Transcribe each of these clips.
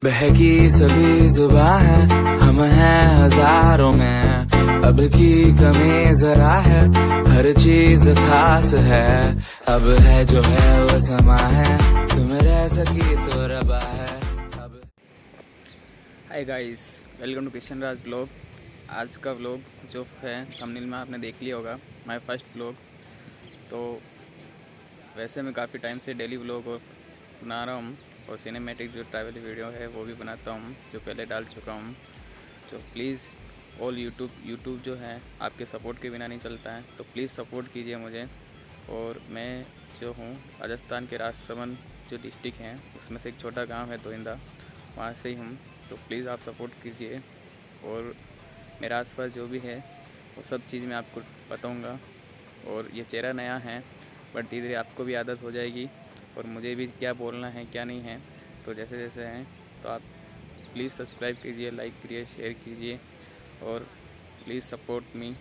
बहकी सभी जुबां है, हम हैं हजारों में। अब की कमी जरा है, हर चीज खास है। अब है जो है वो समा है, तुम रह सकी तो रबा है। अब hi guys, welcome to Kishan Raj blog. आज का व्लॉग जो है थंबनेल में आपने देख लिया होगा, माय फर्स्ट व्लॉग। तो वैसे मैं काफ़ी टाइम से डेली व्लॉग और बना रहा हूँ, और सिनेमैटिक जो ट्रैवल वीडियो है वो भी बनाता हूँ, जो पहले डाल चुका हूँ। तो प्लीज़ ऑल यूट्यूब जो है आपके सपोर्ट के बिना नहीं चलता है, तो प्लीज़ सपोर्ट कीजिए मुझे। और मैं जो हूँ राजस्थान के राजसमंद जो डिस्ट्रिक्ट हैं उसमें से एक छोटा गांव है तोइंदा, वहाँ से ही हूँ। तो प्लीज़ आप सपोर्ट कीजिए, और मेरे आसपास जो भी है वो सब चीज़ मैं आपको बताऊँगा। और ये चेहरा नया है, बट धीरे धीरे आपको भी आदत हो जाएगी, और मुझे भी क्या बोलना है क्या नहीं है। तो जैसे जैसे हैं तो आप प्लीज़ सब्सक्राइब कीजिए, लाइक कीजिए, शेयर कीजिए, और प्लीज़ सपोर्ट मी।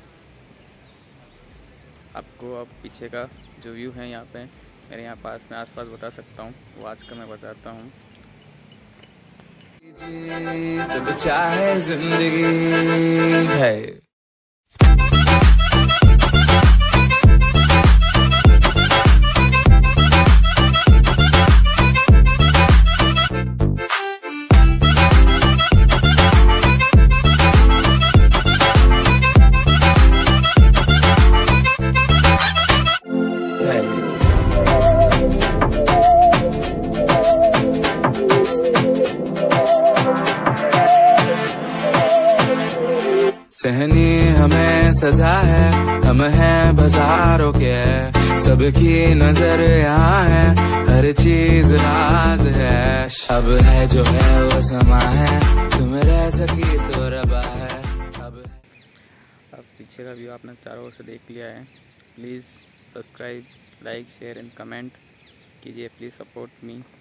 आपको अब पीछे का जो व्यू है यहाँ पे मेरे यहाँ पास में आसपास बता सकता हूँ, वो आज का मैं बताता हूँ। जब चाहे जिंदगी है। सहनी हमें सजा है, हम हैं बाजारों के। सबकी नजर यहाँ है, हर चीज राज है। अब है जो है वो समा है, तुम रह सकी तो रबा है। अब पीछे का व्यू आपने चारों ओर से देख लिया है। Please subscribe, like, share and comment कीजिए। Please support me.